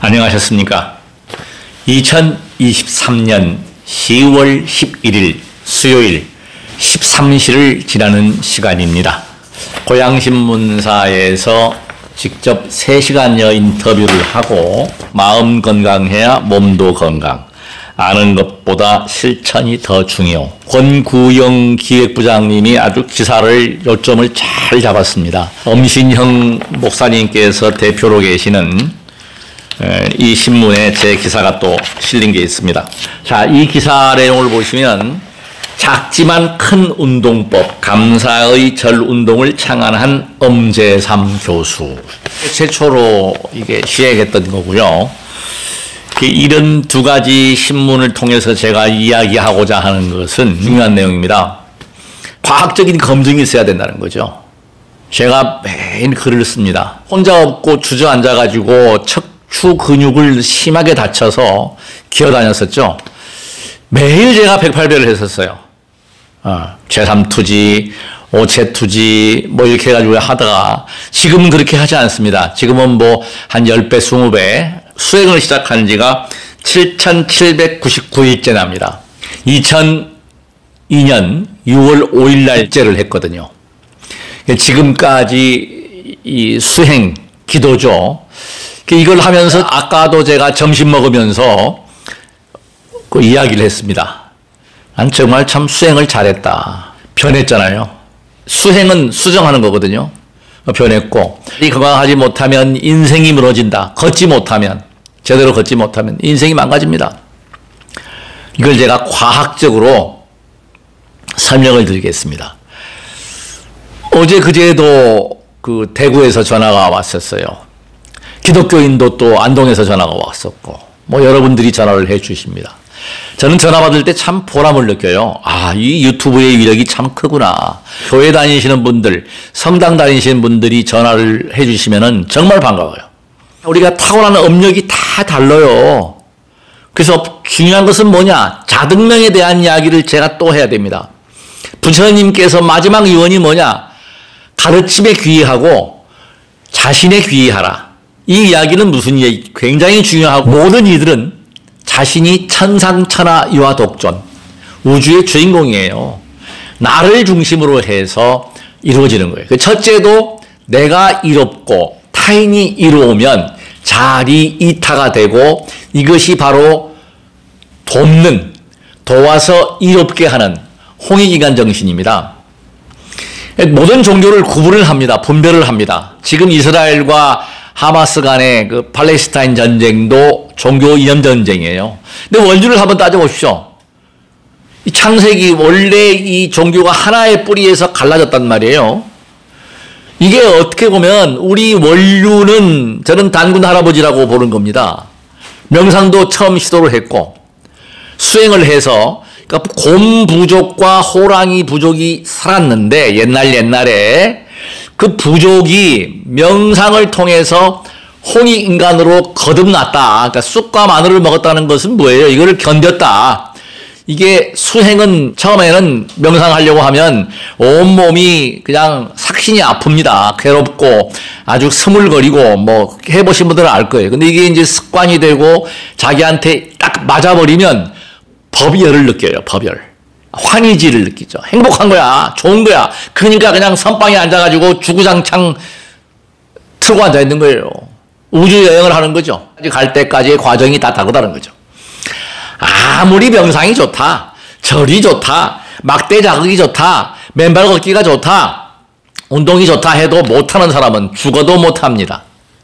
안녕하셨습니까? 2023년 10월 11일 수요일 13시를 지나는 시간입니다. 고양신문사에서 직접 3시간여 인터뷰를 하고 마음 건강해야 몸도 건강, 아는 것보다 실천이 더 중요. 권구영 기획부장님이 아주 기사를 요점을 잘 잡았습니다. 엄신형 목사님께서 대표로 계시는 이 신문에 제 기사가 또 실린 게 있습니다. 자, 이 기사 내용을 보시면 작지만 큰 운동법, 감사의 절 운동을 창안한 엄재삼 교수. 최초로 이게 시행했던 거고요. 이런 두 가지 신문을 통해서 제가 이야기하고자 하는 것은 중요한 내용입니다. 과학적인 검증이 있어야 된다는 거죠. 제가 매일 글을 씁니다. 혼자 없고 주저앉아가지고 척추 근육을 심하게 다쳐서 기어다녔었죠. 매일 제가 108배를 했었어요. 제3투지, 5체2지, 뭐 이렇게 해가지고 하다가 지금은 그렇게 하지 않습니다. 지금은 뭐 한 10배, 20배, 수행을 시작한 지가 7,799일째 납니다. 2002년 6월 5일 날째를 했거든요. 지금까지 이 수행, 기도죠. 이걸 하면서 아까도 제가 점심 먹으면서 그 이야기를 했습니다. 난 정말 참 수행을 잘했다. 변했잖아요. 수행은 수정하는 거거든요. 변했고, 이 건강하지 못하면 인생이 무너진다. 걷지 못하면, 제대로 걷지 못하면 인생이 망가집니다. 이걸 제가 과학적으로 설명을 드리겠습니다. 어제 그제도 그 대구에서 전화가 왔었어요. 기독교인도 또 안동에서 전화가 왔었고, 뭐 여러분들이 전화를 해 주십니다. 저는 전화 받을 때 참 보람을 느껴요. 이 유튜브의 위력이 참 크구나. 교회 다니시는 분들, 성당 다니시는 분들이 전화를 해 주시면은 정말 반가워요. 우리가 타고나는 업력이 다 달라요. 그래서 중요한 것은 뭐냐? 자등명에 대한 이야기를 제가 또 해야 됩니다. 부처님께서 마지막 유언이 뭐냐? 가르침에 귀의하고 자신에 귀의하라. 이 이야기는 무슨 얘기? 굉장히 중요하고, 모든 이들은 자신이 천상천하 유아독존, 우주의 주인공이에요. 나를 중심으로 해서 이루어지는 거예요. 첫째도 내가 이롭고 타인이 이루오면 자리 이타가 되고, 이것이 바로 돕는, 도와서 이롭게 하는 홍익인간 정신입니다. 모든 종교를 구분을 합니다. 분별을 합니다. 지금 이스라엘과 하마스 간의 그 팔레스타인 전쟁도 종교 이념 전쟁이에요. 근데 원주를 한번 따져보십시오. 이 창세기 원래 이 종교가 하나의 뿌리에서 갈라졌단 말이에요. 이게 어떻게 보면 우리 원류는 저는 단군 할아버지라고 보는 겁니다. 명상도 처음 시도를 했고 수행을 해서, 그러니까 곰 부족과 호랑이 부족이 살았는데 옛날에 그 부족이 명상을 통해서 홍익인간으로 거듭났다. 그러니까 쑥과 마늘을 먹었다는 것은 뭐예요? 이거를 견뎠다. 이게 수행은 처음에는 명상하려고 하면 온몸이 그냥 삭신이 아픕니다. 괴롭고 아주 스물거리고, 뭐 해보신 분들은 알 거예요. 근데 이게 이제 습관이 되고 자기한테 딱 맞아버리면 법열을 느껴요. 법열. 환희지를 느끼죠. 행복한 거야. 좋은 거야. 그러니까 그냥 선방에 앉아가지고 주구장창 틀고 앉아있는 거예요. 우주 여행을 하는 거죠. 갈 때까지의 과정이 다 다르다는 거죠. 아무리 명상이 좋다, 절이 좋다, 막대 자극이 좋다, 맨발 걷기가 좋다, 운동이 좋다 해도 못하는 사람은 죽어도 못합니다.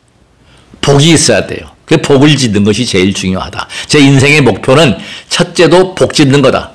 복이 있어야 돼요. 그 복을 짓는 것이 제일 중요하다. 제 인생의 목표는 첫째도 복 짓는 거다.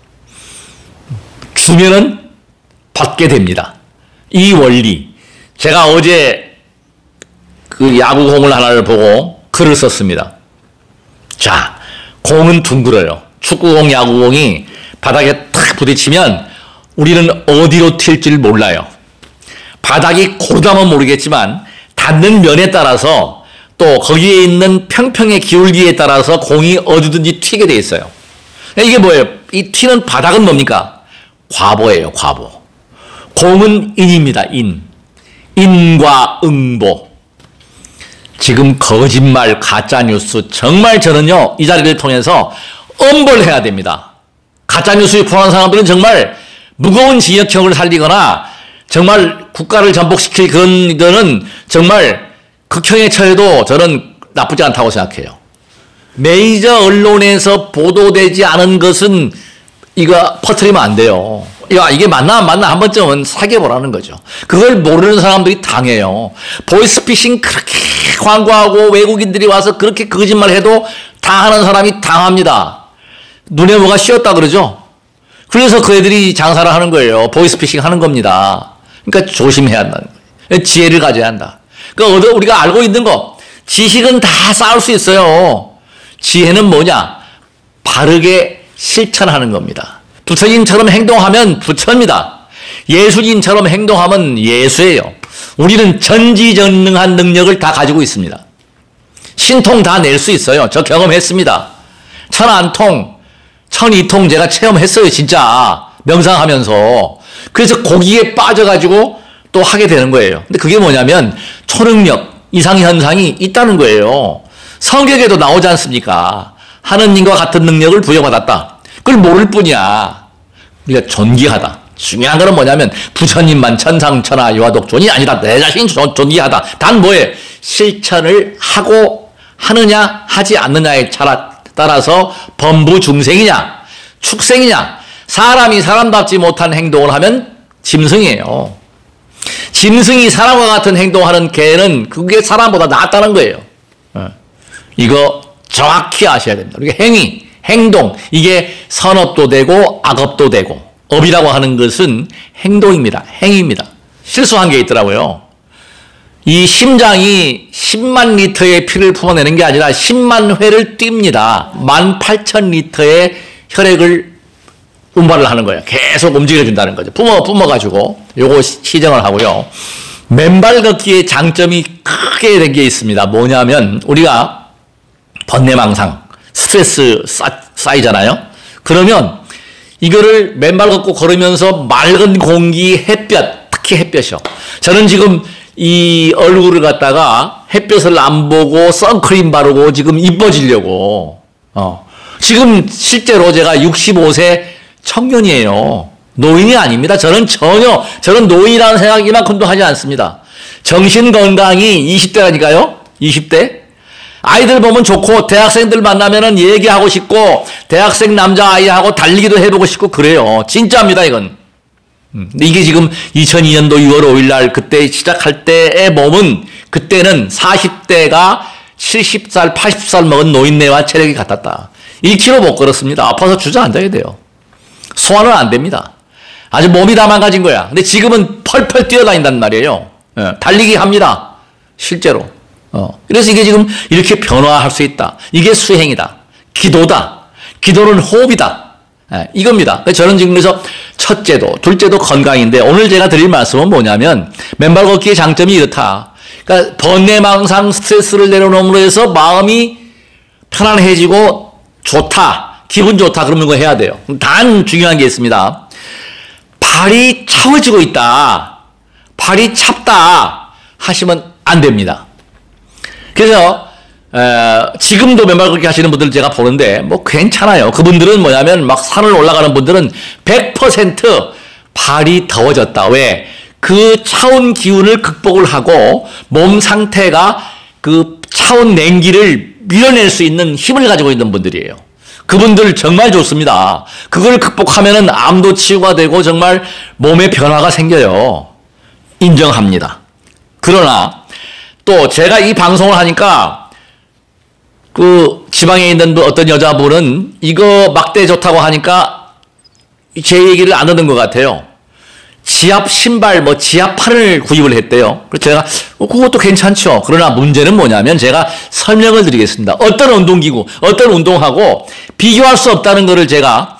주면은 받게 됩니다. 이 원리. 제가 어제 그 야구공을 하나를 보고 글을 썼습니다. 자, 공은 둥글어요. 축구공, 야구공이 바닥에 탁 부딪히면 우리는 어디로 튈지를 몰라요. 바닥이 고르다면 모르겠지만 닿는 면에 따라서 또 거기에 있는 평평의 기울기에 따라서 공이 어디든지 튀게 돼 있어요. 이게 뭐예요? 이 튀는 바닥은 뭡니까? 과보예요, 과보. 공은 인입니다, 인. 인과 응보. 지금 거짓말, 가짜뉴스 정말 저는요 이 자리를 통해서 엄벌해야 됩니다. 가짜뉴스에 포함한 사람들은 정말 무거운 징역형을 살리거나 정말 국가를 전복시킬 그런 거는 정말 극형에 처해도 저는 나쁘지 않다고 생각해요. 메이저 언론에서 보도되지 않은 것은 이거 퍼뜨리면 안 돼요. 야, 이게 맞나 안 맞나 한 번쯤은 사귀어보라는 거죠. 그걸 모르는 사람들이 당해요. 보이스피싱 그렇게 광고하고 외국인들이 와서 그렇게 거짓말 해도 당하는 사람이 당합니다. 눈에 뭐가 씌었다 그러죠. 그래서 그 애들이 장사를 하는 거예요. 보이스피싱 하는 겁니다. 그러니까 조심해야 한다는 거예요. 지혜를 가져야 한다. 그러니까 우리가 알고 있는 거, 지식은 다 쌓을 수 있어요. 지혜는 뭐냐? 바르게 실천하는 겁니다. 부처님처럼 행동하면 부처입니다. 예수님처럼 행동하면 예수예요. 우리는 전지전능한 능력을 다 가지고 있습니다. 신통 다 낼 수 있어요. 저 경험했습니다. 천안통, 천이통 제가 체험했어요. 진짜 명상하면서. 그래서 거기에 빠져가지고 또 하게 되는 거예요. 근데 그게 뭐냐면 초능력, 이상현상이 있다는 거예요. 성경에도 나오지 않습니까? 하느님과 같은 능력을 부여받았다. 그걸 모를 뿐이야. 우리가 존귀하다. 중요한 거는 뭐냐면 부처님만 천상천하 유아독존이 아니다. 내 자신이 존귀하다. 단 뭐에 실천을 하고 하느냐 하지 않느냐에 따라서 범부중생이냐 축생이냐. 사람이 사람답지 못한 행동을 하면 짐승이에요. 짐승이 사람과 같은 행동하는 개는 그게 사람보다 낫다는 거예요. 이거 정확히 아셔야 됩니다. 우리가 행위, 행동, 이게 선업도 되고 악업도 되고, 업이라고 하는 것은 행동입니다. 행위입니다. 실수한 게 있더라고요. 이 심장이 10만 리터의 피를 품어내는 게 아니라 10만 회를 뜁니다. 18,000리터의 혈액을 운반을 하는 거예요. 계속 움직여준다는 거죠. 품어가지고 요거 시정을 하고요. 맨발 걷기의 장점이 크게 된 게 있습니다. 뭐냐면 우리가 번뇌망상, 스트레스 쌓이잖아요. 그러면 이거를 맨발 걷고 걸으면서 맑은 공기, 햇볕, 특히 햇볕이요. 저는 지금 이 얼굴을 갖다가 햇볕을 안 보고 선크림 바르고 지금 이뻐지려고. 지금 실제로 제가 65세 청년이에요. 노인이 아닙니다. 저는 노인이라는 생각 이만큼도 하지 않습니다. 정신건강이 20대라니까요. 20대. 아이들 보면 좋고 대학생들 만나면은 얘기하고 싶고 대학생 남자아이하고 달리기도 해보고 싶고 그래요. 진짜입니다 이건. 근데 이게 지금 2002년도 6월 5일 날 그때 시작할 때의 몸은 그때는 40대가 70살 80살 먹은 노인네와 체력이 같았다. 1km 못 걸었습니다. 아파서 주저앉아야 돼요. 소화는 안 됩니다. 아주 몸이 다 망가진 거야. 근데 지금은 펄펄 뛰어다닌단 말이에요. 달리기 합니다. 실제로. 그래서 이게 지금 이렇게 변화할 수 있다. 이게 수행이다. 기도다. 기도는 호흡이다. 이겁니다. 저는 지금 그래서 첫째도, 둘째도 건강인데 오늘 제가 드릴 말씀은 뭐냐면 맨발 걷기의 장점이 이렇다. 그러니까 번뇌망상 스트레스를 내려놓음으로 해서 마음이 편안해지고 좋다. 기분 좋다. 그러면 이거 해야 돼요. 단 중요한 게 있습니다. 발이 차워지고 있다. 발이 찹다. 하시면 안 됩니다. 그래서 지금도 맨발 걷기 하시는 분들 제가 보는데 뭐 괜찮아요. 그분들은 뭐냐면 막 산을 올라가는 분들은 100% 발이 더워졌다. 왜? 그 차온 기운을 극복을 하고 몸 상태가 그 차온 냉기를 밀어낼 수 있는 힘을 가지고 있는 분들이에요. 그분들 정말 좋습니다. 그걸 극복하면은 암도 치유가 되고 정말 몸에 변화가 생겨요. 인정합니다. 그러나 또 제가 이 방송을 하니까 그 지방에 있는 어떤 여자분은 이거 막대 좋다고 하니까 제 얘기를 안 듣는 것 같아요. 지압 신발, 지압판을 구입을 했대요. 그래서 제가 그것도 괜찮죠. 그러나 문제는 뭐냐면 제가 설명을 드리겠습니다. 어떤 운동기구, 어떤 운동하고 비교할 수 없다는 것을 제가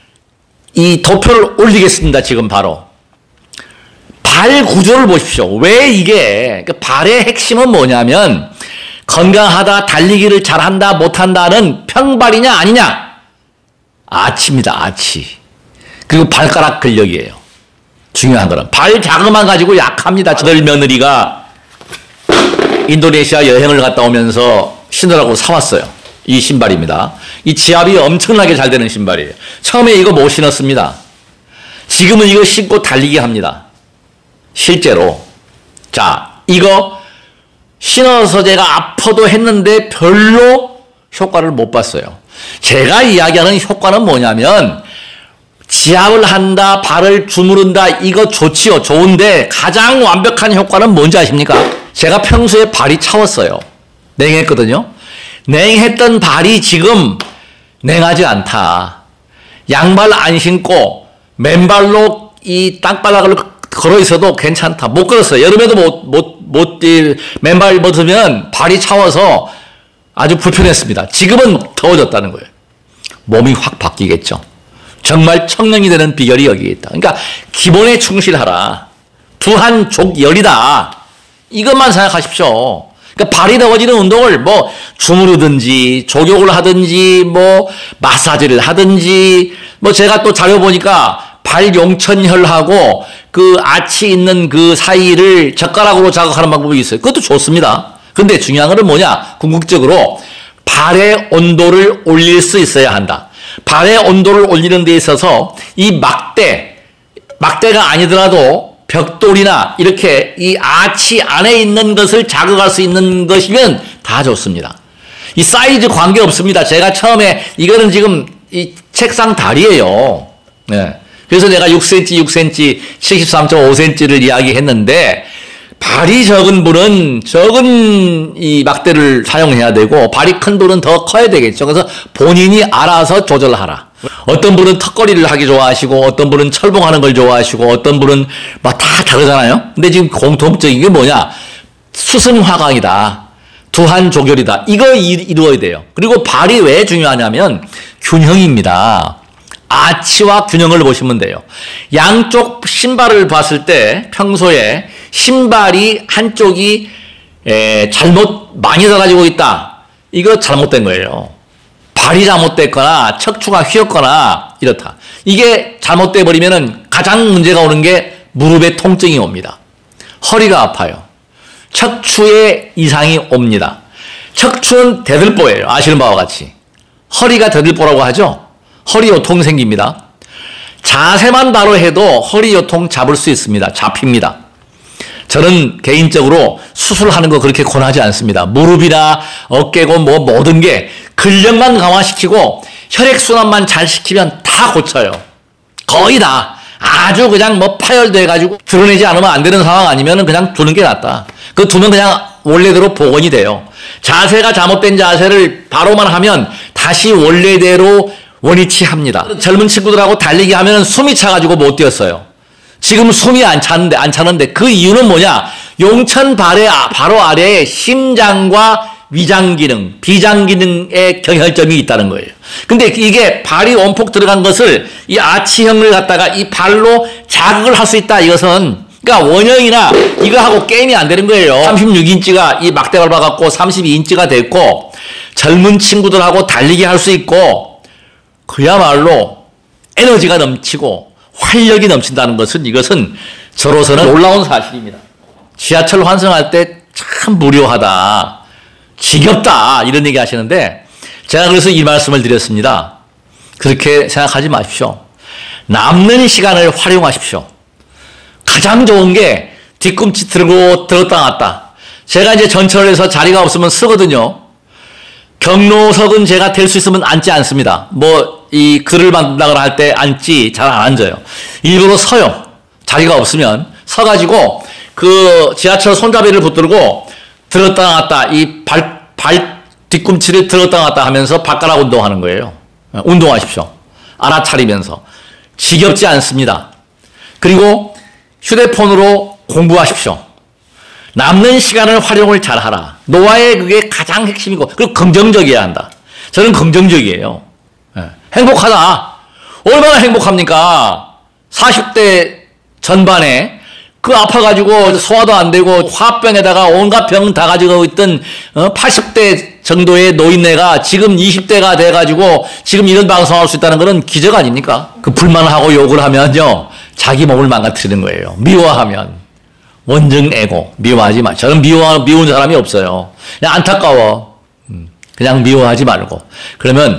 이 도표를 올리겠습니다. 지금 바로. 발 구조를 보십시오. 왜 이게, 발의 핵심은 뭐냐면 건강하다, 달리기를 잘한다, 못한다는 평발이냐 아니냐. 아치입니다. 아치. 그리고 발가락 근력이에요. 중요한 거는 발 자금만 가지고 약합니다. 저들 며느리가 인도네시아 여행을 갔다 오면서 신으라고 사왔어요. 이 신발입니다. 이 지압이 엄청나게 잘 되는 신발이에요. 처음에 이거 못 신었습니다. 지금은 이거 신고 달리기 합니다. 실제로. 자, 이거 신어서 제가 아파도 했는데 별로 효과를 못 봤어요. 제가 이야기하는 효과는 뭐냐면 지압을 한다, 발을 주무른다, 이거 좋지요. 좋은데 가장 완벽한 효과는 뭔지 아십니까? 제가 평소에 발이 차웠어요. 냉했거든요. 냉했던 발이 지금 냉하지 않다. 양발 안 신고 맨발로 이 땅바닥을 걸어 있어도 괜찮다. 못 걸었어요. 여름에도 맨발 벗으면 발이 차워서 아주 불편했습니다. 지금은 더워졌다는 거예요. 몸이 확 바뀌겠죠. 정말 청년이 되는 비결이 여기에 있다. 그러니까 기본에 충실하라. 두한족열이다. 이것만 생각하십시오. 그러니까 발이 더워지는 운동을 뭐 주무르든지 족욕을 하든지 뭐 마사지를 하든지 뭐 제가 또 자료 보니까 발용천혈하고 그 아치 있는 그 사이를 젓가락으로 자극하는 방법이 있어요. 그것도 좋습니다. 근데 중요한 건 뭐냐? 궁극적으로 발의 온도를 올릴 수 있어야 한다. 발의 온도를 올리는 데 있어서 이 막대가 아니더라도 벽돌이나 이렇게 이 아치 안에 있는 것을 자극할 수 있는 것이면 다 좋습니다. 이 사이즈 관계 없습니다. 제가 처음에 이거는 지금 이 책상 다리예요. 네. 그래서 내가 6cm, 6cm, 73.5cm를 이야기했는데 발이 적은 분은 적은 이 막대를 사용해야 되고 발이 큰 분은 더 커야 되겠죠. 그래서 본인이 알아서 조절하라. 어떤 분은 턱걸이를 하기 좋아하시고 어떤 분은 철봉하는 걸 좋아하시고 어떤 분은 막 다 다르잖아요. 근데 지금 공통적인 게 뭐냐? 수승화강이다. 두한조결이다. 이거 이루어야 돼요. 그리고 발이 왜 중요하냐면 균형입니다. 아치와 균형을 보시면 돼요. 양쪽 신발을 봤을 때 평소에 신발이 한쪽이 잘못 많이 달아지고 있다. 이거 잘못된 거예요. 발이 잘못됐거나 척추가 휘었거나 이렇다. 이게 잘못돼 버리면은 가장 문제가 오는 게 무릎에 통증이 옵니다. 허리가 아파요. 척추에 이상이 옵니다. 척추는 대들보예요. 아시는 바와 같이. 허리가 대들보라고 하죠. 허리 요통 생깁니다. 자세만 바로 해도 허리 요통 잡을 수 있습니다. 잡힙니다. 저는 개인적으로 수술하는 거 그렇게 권하지 않습니다. 무릎이나 어깨고 뭐 모든 게 근력만 강화시키고 혈액순환만 잘 시키면 다 고쳐요. 거의 다. 아주 그냥 뭐 파열돼가지고 드러내지 않으면 안 되는 상황 아니면 그냥 두는 게 낫다. 그 두면 그냥 원래대로 복원이 돼요. 자세가 잘못된 자세를 바로만 하면 다시 원래대로 원위치합니다. 젊은 친구들하고 달리기 하면 숨이 차가지고 못 뛰었어요. 지금 숨이 안 차는데 그 이유는 뭐냐? 용천 바로 아래에 심장과 위장 기능, 비장 기능의 경혈점이 있다는 거예요. 근데 이게 발이 원폭 들어간 것을 이 아치형을 갖다가 이 발로 자극을 할 수 있다. 이것은 그러니까 원형이나 이거 하고 게임이 안 되는 거예요. 36인치가 이 막대발 박았고 32인치가 됐고 젊은 친구들하고 달리기 할 수 있고 그야말로 에너지가 넘치고 활력이 넘친다는 것은 이것은 저로서는 놀라운 사실입니다. 지하철 환승할 때 참 무료하다. 지겹다. 이런 얘기 하시는데 제가 그래서 이 말씀을 드렸습니다. 그렇게 생각하지 마십시오. 남는 시간을 활용하십시오. 가장 좋은 게 뒤꿈치 들고 들었다 놨다. 제가 이제 전철에서 자리가 없으면 쓰거든요. 경로석은 제가 될 수 있으면 앉지 않습니다. 뭐 이 글을 만든다거나 할 때 앉지 잘 안 앉아요. 일부러 서요. 자리가 없으면 서가지고 그 지하철 손잡이를 붙들고 들었다 놨다 이 발 뒤꿈치를 들었다 놨다 하면서 발가락 운동하는 거예요. 운동하십시오. 알아차리면서. 지겹지 않습니다. 그리고 휴대폰으로 공부하십시오. 남는 시간을 활용을 잘하라. 노화의 그게 가장 핵심이고 그리고 긍정적이어야 한다. 저는 긍정적이에요. 행복하다. 얼마나 행복합니까? 40대 전반에 그 아파가지고 소화도 안 되고 화병에다가 온갖 병 다 가지고 있던 80대 정도의 노인네가 지금 20대가 돼가지고 지금 이런 방송할 수 있다는 것은 기적 아닙니까? 그 불만하고 욕을 하면요 자기 몸을 망가뜨리는 거예요. 미워하면 원증 애고. 미워하지 마. 저는 미운 사람이 없어요. 그냥 안타까워. 그냥 미워하지 말고. 그러면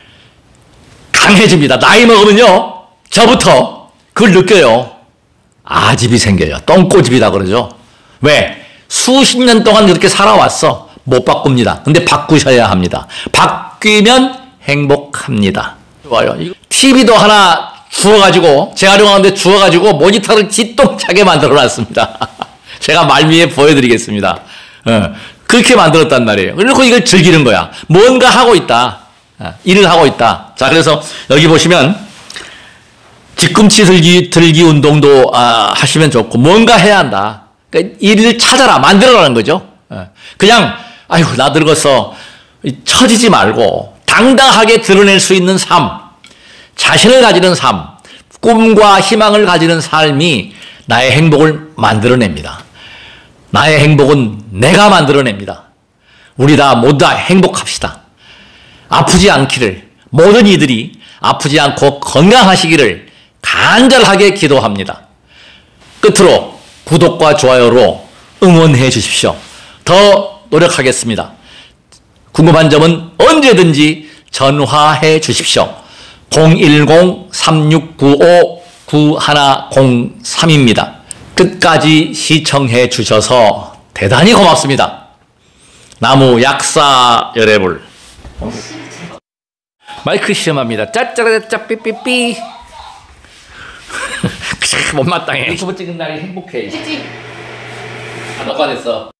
강해집니다. 나이 먹으면요. 저부터 그걸 느껴요. 아집이 생겨요. 똥꼬집이다 그러죠. 왜? 수십 년 동안 그렇게 살아왔어. 못 바꿉니다. 근데 바꾸셔야 합니다. 바뀌면 행복합니다. 좋아요. TV도 하나 주워가지고, 재활용하는데 주워가지고 모니터를 지똥차게 만들어놨습니다. 제가 말미에 보여드리겠습니다. 그렇게 만들었단 말이에요. 그리고 이걸 즐기는 거야. 뭔가 하고 있다. 일을 하고 있다. 자, 그래서 여기 보시면 뒤꿈치 들기 운동도 하시면 좋고, 뭔가 해야 한다. 그러니까 일을 찾아라. 만들어라는 거죠. 그냥 아이고 나 늙었어. 처지지 말고 당당하게 드러낼 수 있는 삶, 자신을 가지는 삶, 꿈과 희망을 가지는 삶이 나의 행복을 만들어냅니다. 나의 행복은 내가 만들어냅니다. 우리 다 모두 다 행복합시다. 아프지 않기를, 모든 이들이 아프지 않고 건강하시기를 간절하게 기도합니다. 끝으로 구독과 좋아요로 응원해 주십시오. 더 노력하겠습니다. 궁금한 점은 언제든지 전화해 주십시오. 010-3695-9103입니다. 끝까지 시청해 주셔서 대단히 고맙습니다. 나무 약사 열애불. 마이크 시험합니다. 짜짜라짜 삐삐삐. 못마땅해. 유튜브 찍은 날이 행복해. 녹화됐어.